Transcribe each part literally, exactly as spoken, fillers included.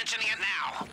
mentioning it now.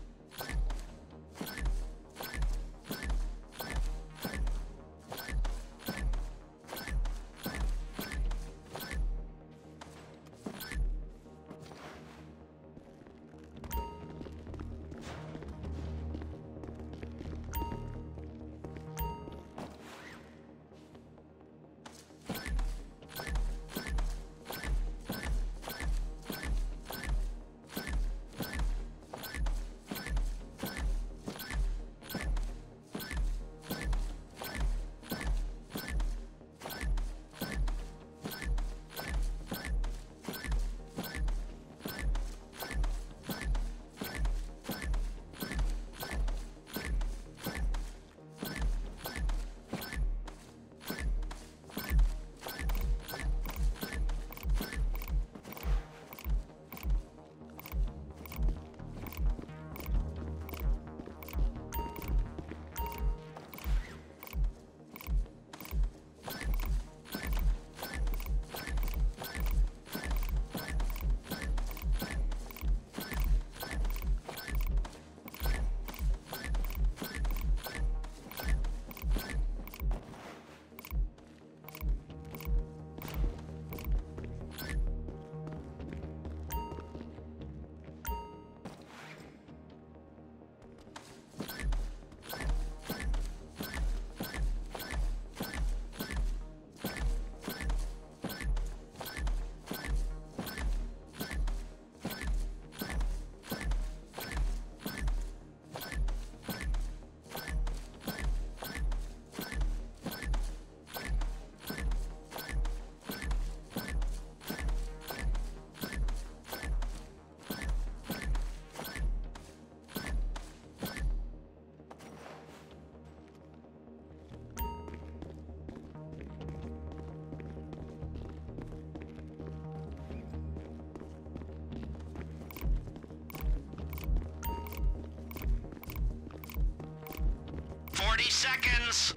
Forty seconds.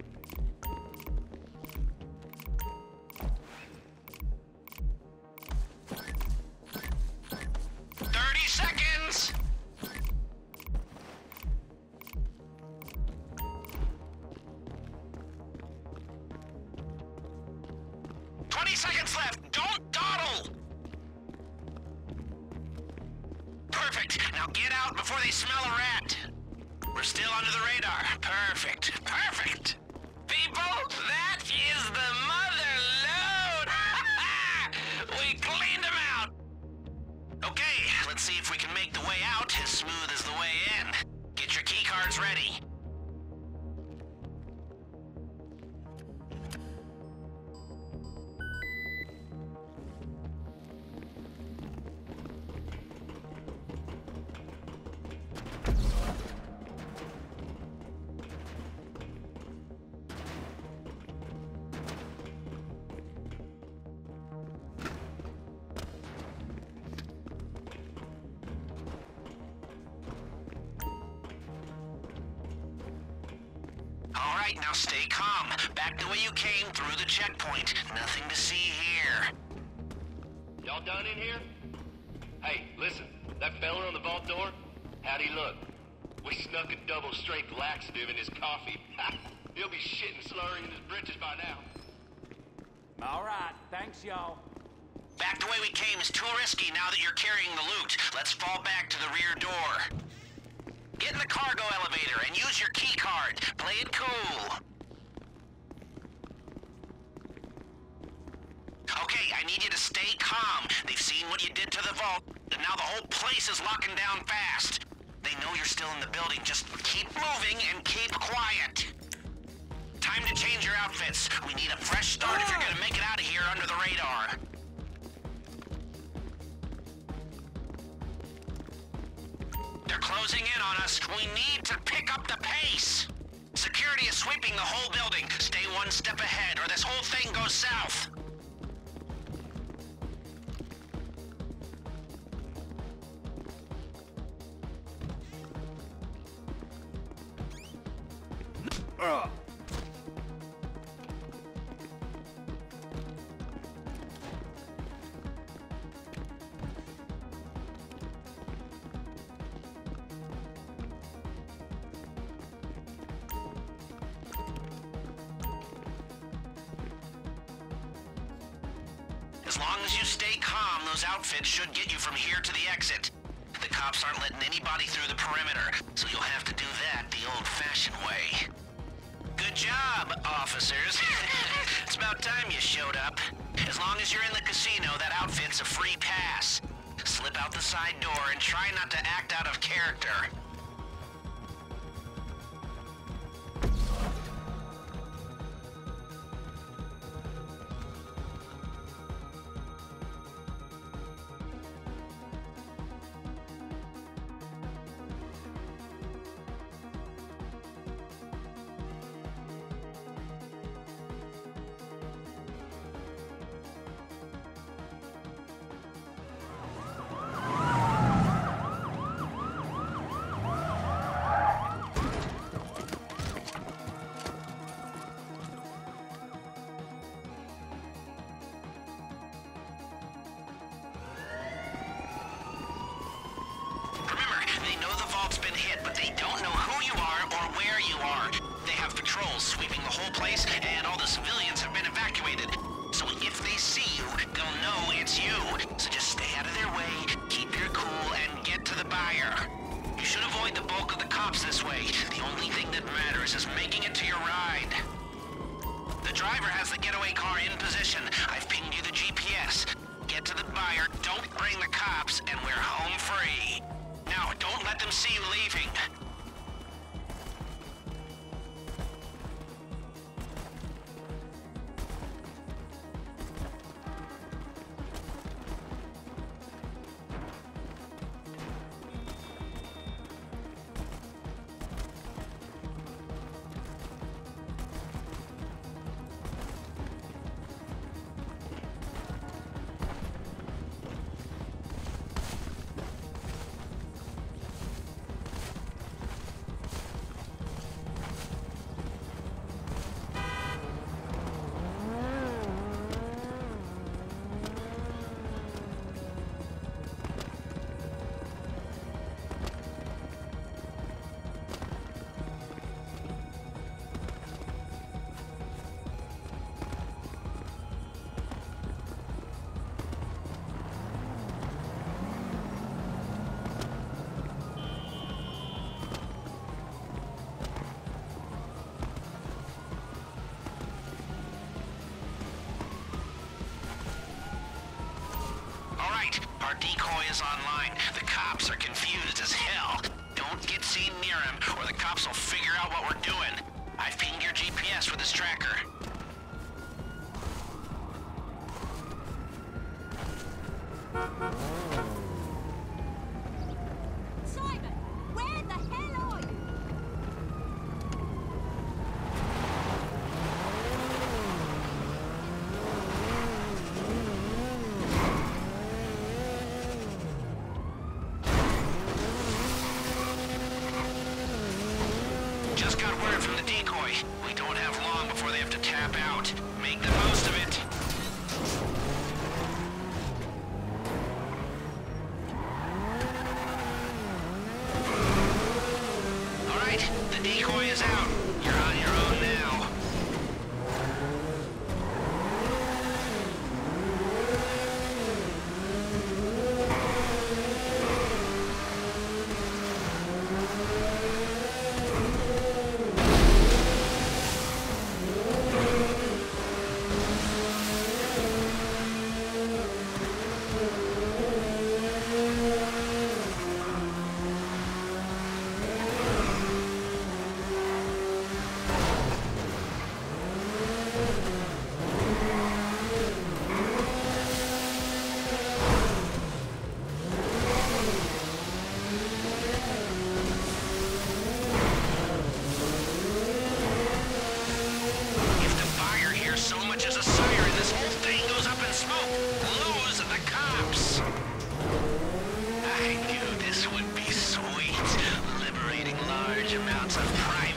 Thirty seconds. Twenty seconds left. Don't dawdle. Perfect. Now get out before they smell a rat. We're still under the radar. Perfect. Perfect. People, that is the mother load. We cleaned them out. Okay, let's see if we can make the way out as smooth as the way in. Get your key cards ready. All right, now stay calm. Back the way you came through the checkpoint. Nothing to see here. Y'all done in here? Hey, listen, that fella on the vault door, how'd he look? We snuck a double-strength laxative in his coffee. He'll be shitting slurring in his britches by now. All right, thanks, y'all. Back the way we came is too risky now that you're carrying the loot. Let's fall back to the rear door. Get in the cargo elevator and use your key card. Play it cool. Okay, I need you to stay calm. They've seen what you did to the vault, and now the whole place is locking down fast. They know you're still in the building. Just keep moving and keep quiet. Time to change your outfits. We need a fresh start if you're gonna make it out of here under the radar. They're closing in on us. We need to pick up the pace. Security is sweeping the whole building. Stay one step ahead or this whole thing goes south. Uh. As long as you stay calm, those outfits should get you from here to the exit. The cops aren't letting anybody through the perimeter, so you'll have to do that the old-fashioned way. Good job, officers. It's about time you showed up. As long as you're in the casino, that outfit's a free pass. Slip out the side door and try not to act out of character. Been hit, but they don't know who you are or where you are. They have patrols sweeping the whole place, and all the civilians have been evacuated. So if they see you, they'll know it's you. So just stay out of their way, keep your cool, and get to the buyer. You should avoid the bulk of the cops this way. The only thing that matters is making it to your ride. The driver has the getaway car in position. I've pinged you the G P S. Get to the buyer, don't bring the cops, and we're home free. Now, don't let them see you leaving. Our decoy is online. The cops are confused as hell. Don't get seen near him, or the cops will figure out what we're doing. I've pinged your G P S with his tracker. Simon, where the hell are you? Just got word from the decoy. We don't have long before they have to tap out. Make the most of it. All right, the decoy is out. You're on your own now. Amounts of pride.